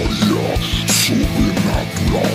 memória sobrenatural.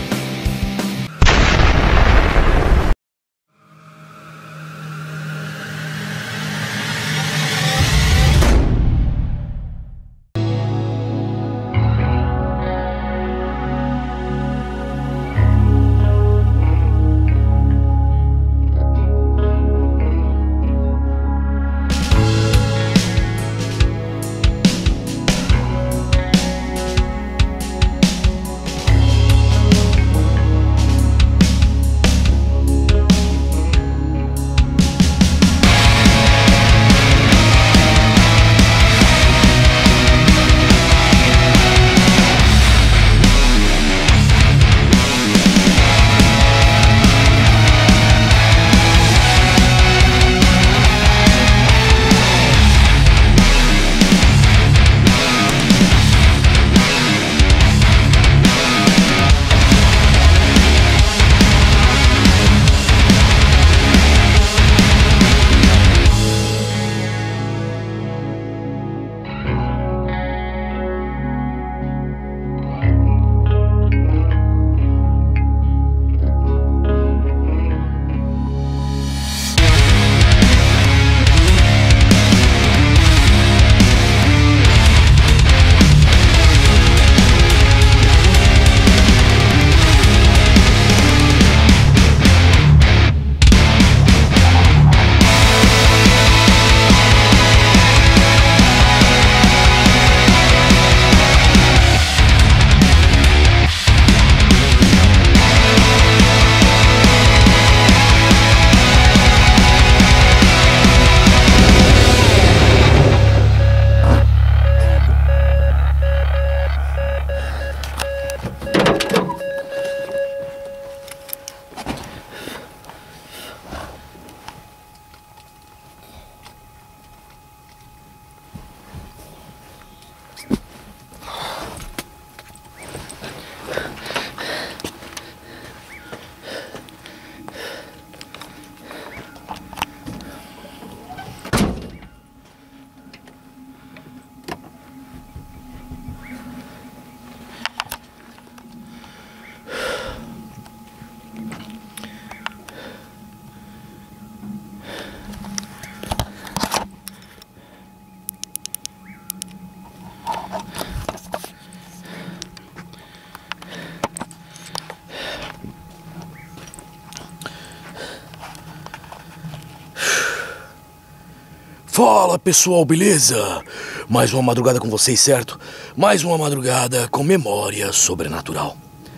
Fala pessoal, beleza? Mais uma madrugada com vocês, certo? Mais uma madrugada com memória sobrenatural.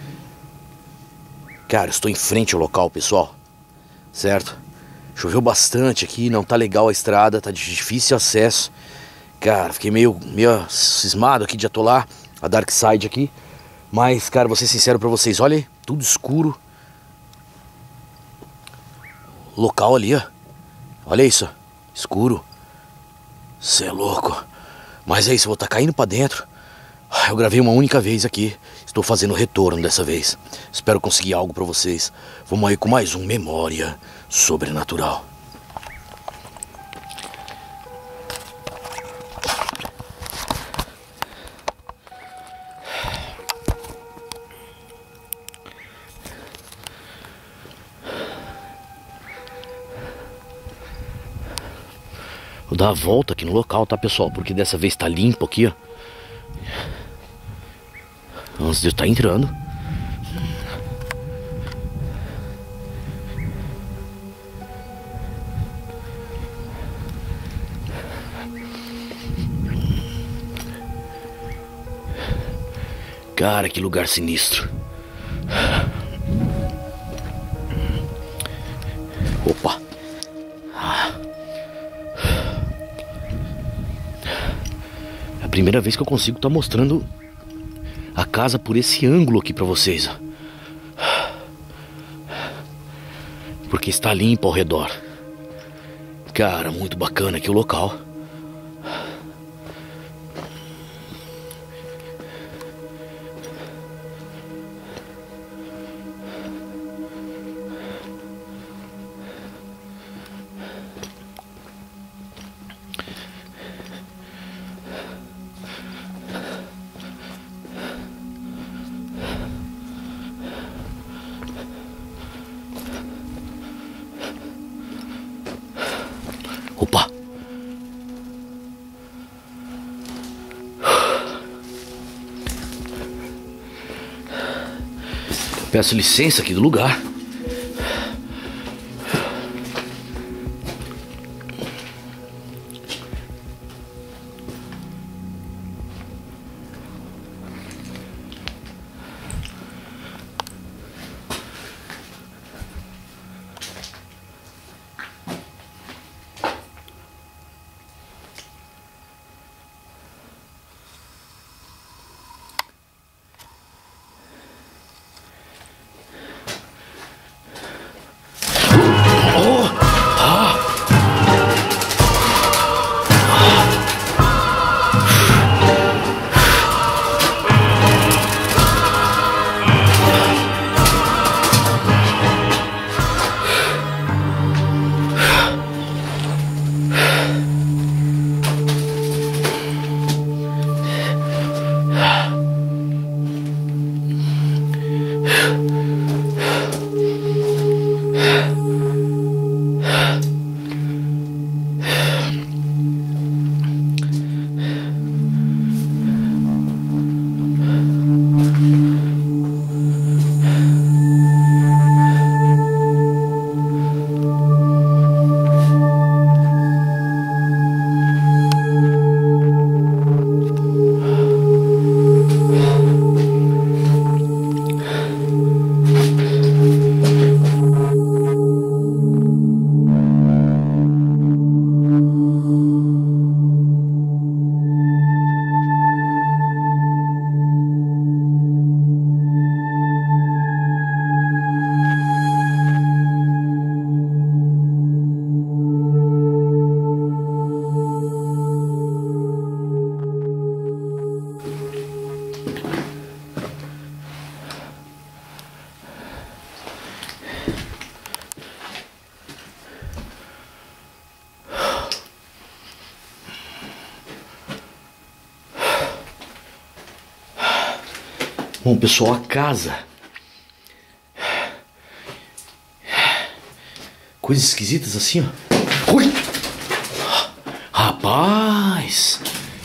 Cara, estou em frente ao local, pessoal. Certo? Choveu bastante aqui, não tá legal a estrada, tá de difícil acesso. Cara, fiquei meio cismado aqui de atolar a Dark Side aqui. Mas, cara, vou ser sincero pra vocês, olha aí, tudo escuro. Local ali, ó. Olha isso, escuro. Cê é louco. Mas é isso, eu vou estar caindo pra dentro. Eu gravei uma única vez aqui. Estou fazendo retorno dessa vez. Espero conseguir algo pra vocês. Vamos aí com mais um Memória Sobrenatural. Vou dar a volta aqui no local, tá, pessoal? Porque dessa vez tá limpo aqui, ó. Antes de eu estar entrando. Cara, que lugar sinistro. Opa. É a primeira vez que eu consigo estar mostrando a casa por esse ângulo aqui pra vocês, ó. Porque está limpo ao redor. Cara, muito bacana aqui o local. Opa! Peço licença aqui do lugar. Bom, pessoal, a casa. Coisas esquisitas assim, ó. Ui! Rapaz!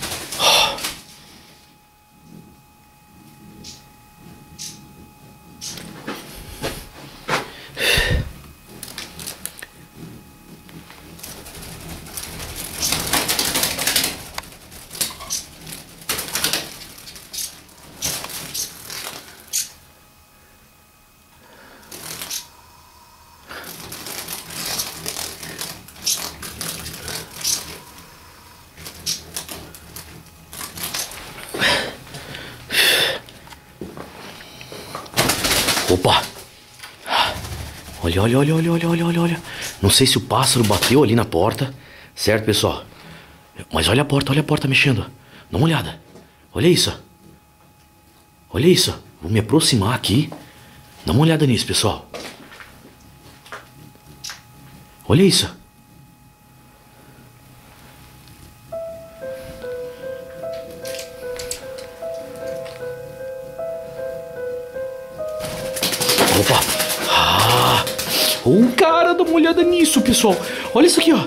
Opa! Olha, olha, olha, olha, olha, olha, olha, olha. Não sei se o pássaro bateu ali na porta. Certo, pessoal? Mas olha a porta mexendo. Dá uma olhada. Olha isso. Olha isso. Vou me aproximar aqui. Dá uma olhada nisso, pessoal. Olha isso. Opa! Ah! Oh, cara, dá uma olhada nisso, pessoal. Olha isso aqui, ó.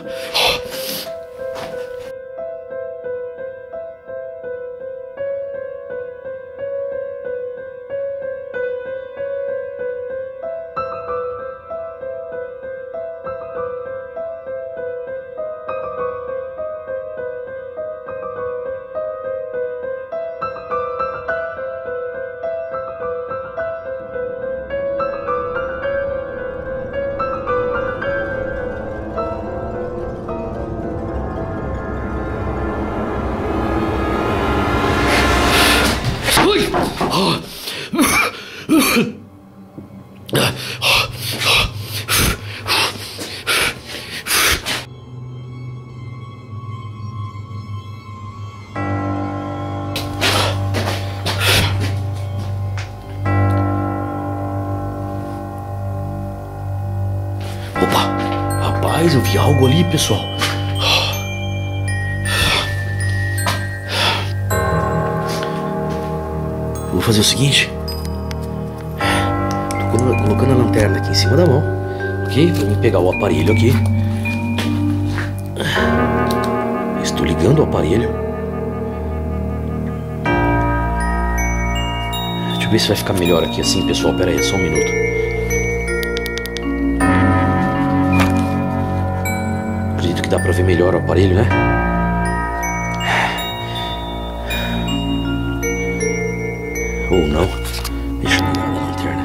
Opa, rapaz, eu vi algo ali, pessoal. Eu vou fazer o seguinte. Tô colocando a lanterna aqui em cima da mão, ok? Pra mim pegar o aparelho aqui. desligando o aparelho. Deixa eu ver se vai ficar melhor aqui assim, pessoal. Pera aí, só um minuto. Acredito que dá pra ver melhor o aparelho, né? Ou não. Deixa eu ligar a lanterna.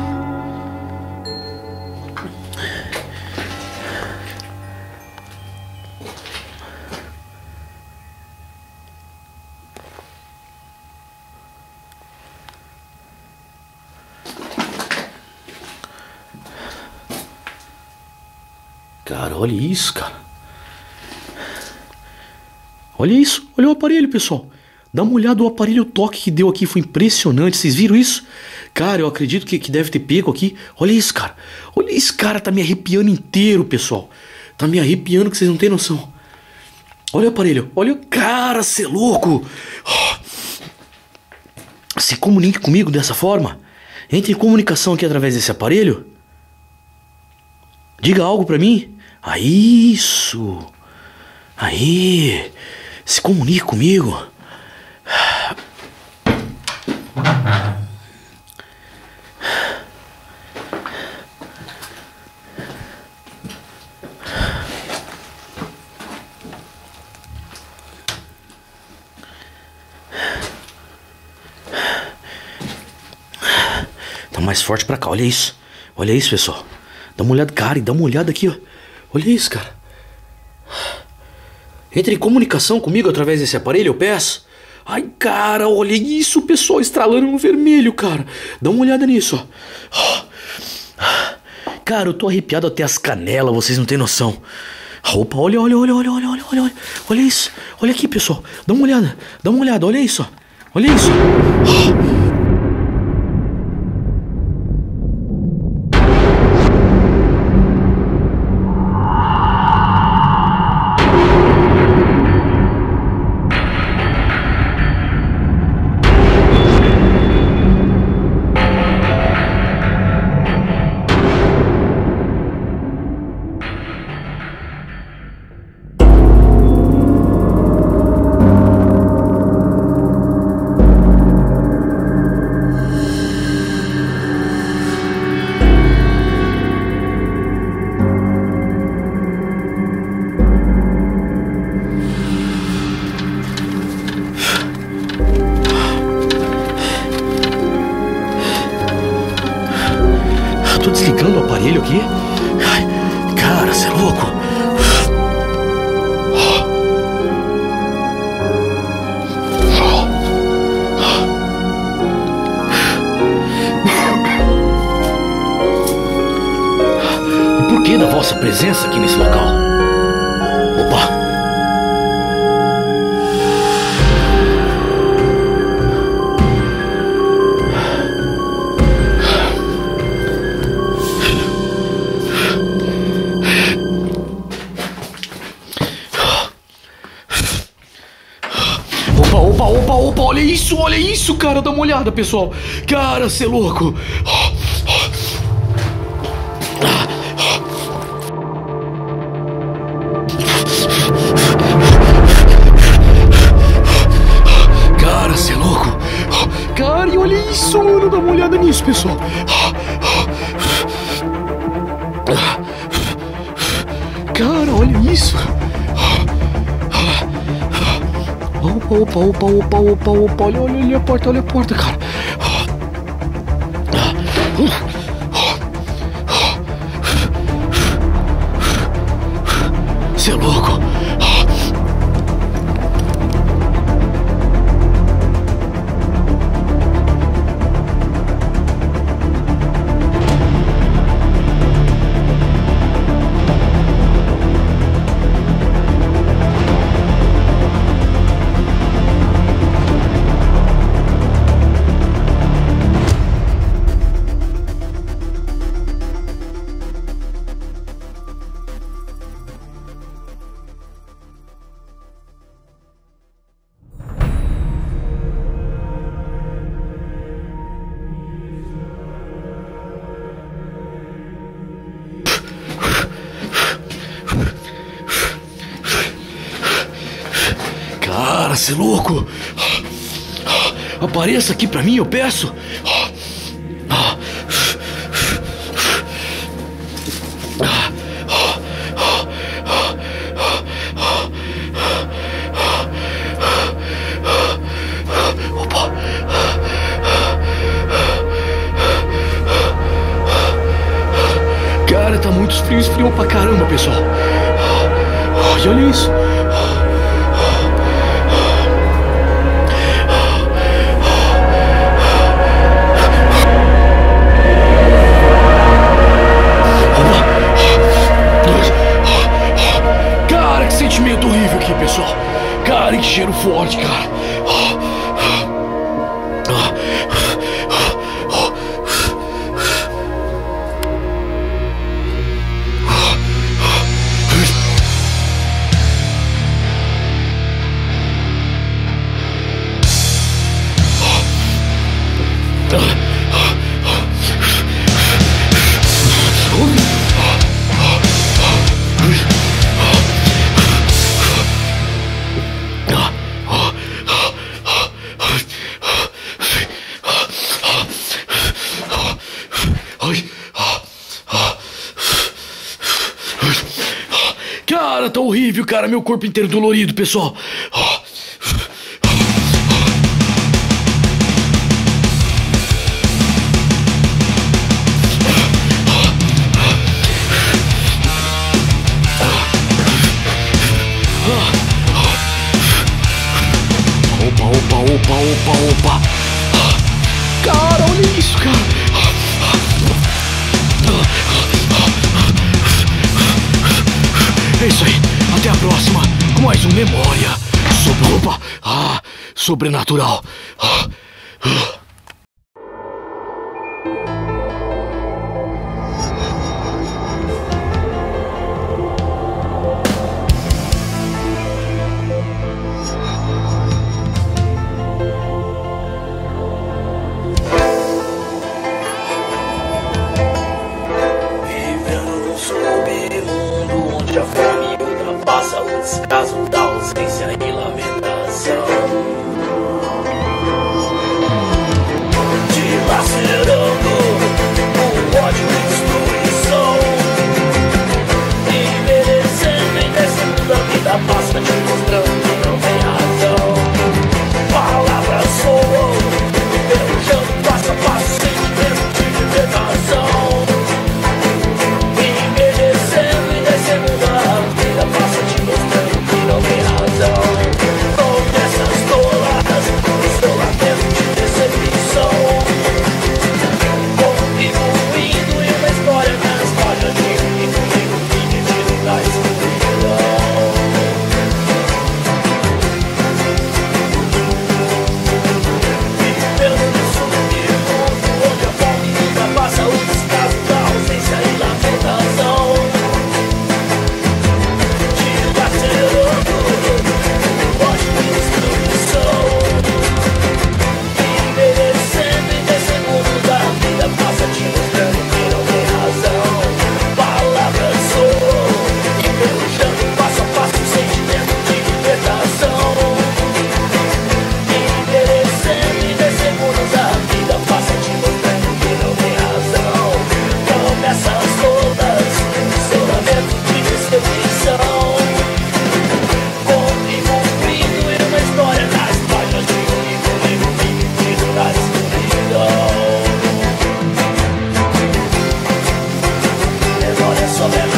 Cara, olha isso, cara. Olha isso, olha o aparelho, pessoal. Dá uma olhada no aparelho, o toque que deu aqui foi impressionante. Vocês viram isso? Cara, eu acredito que deve ter pego aqui. Olha isso, cara. Olha isso, cara. Tá me arrepiando inteiro, pessoal. Tá me arrepiando que vocês não têm noção. Olha o aparelho. Olha, cara, cê é louco. Se comunique comigo dessa forma. Entre em comunicação aqui através desse aparelho. Diga algo pra mim. Aí, isso. Aí. Se comunique comigo. Tá mais forte pra cá, olha isso. Olha isso, pessoal. Dá uma olhada, cara, e dá uma olhada aqui, ó. Olha isso, cara. Entre em comunicação comigo através desse aparelho, eu peço. Ai, cara, olha isso, pessoal, estralando no vermelho, cara. Dá uma olhada nisso, ó. Cara, eu tô arrepiado até as canelas, vocês não têm noção. Opa, olha, olha, olha, olha, olha, olha, olha. Olha isso. Olha aqui, pessoal. Dá uma olhada, olha isso, ó. Olha isso. Tô desligando o aparelho aqui. Ai, cara, você é louco. E por que da vossa presença aqui nesse local? Opa! Opa, olha isso, cara, dá uma olhada, pessoal. Cara, cê é louco. Cara, cê é louco. Cara, e olha isso, mano, dá uma olhada nisso, pessoal. Cara, olha isso. Opa, olha a porta, cara. Você é louco. Você é louco? Apareça aqui pra mim, eu peço. Opa. Cara, tá muito frio, esfriou pra caramba, pessoal. E olha isso. Cara, que sentimento horrível aqui, pessoal. Cara, que cheiro forte, cara. Cara, tá horrível, cara. Meu corpo inteiro dolorido, pessoal. Opa. Cara, olha isso, cara. É isso aí. Até a próxima com mais um Memória Sobrenatural. A fome ultrapassa o descaso da ausência e lamentação, dilacerando o ódio e destruição, envelhecendo em descendo da vida passa te mostrando que não tem razão. Palavras soam, enferrujando passo a passo, sentimento de libertação. Passa te mostrando que não tem razão. Promessas toladas, isolamento de decepção, contribuindo em uma história nas páginas de um livro dividido na escuridão. Vivendo no submundo, onde a fome ultrapassa o descaso da ausência e lamentação. Passa te mostrando que não tem razão. Palavras soam, enferrujando passo a passo o sentimento de libertação. Envelhecendo em 10 segundos a vida passa te mostrando que não tem razão. Promessas todas, isolamento de decepção, contribuindo em uma história nas páginas de um livro dividido na escuridão. Memória sobrenatural.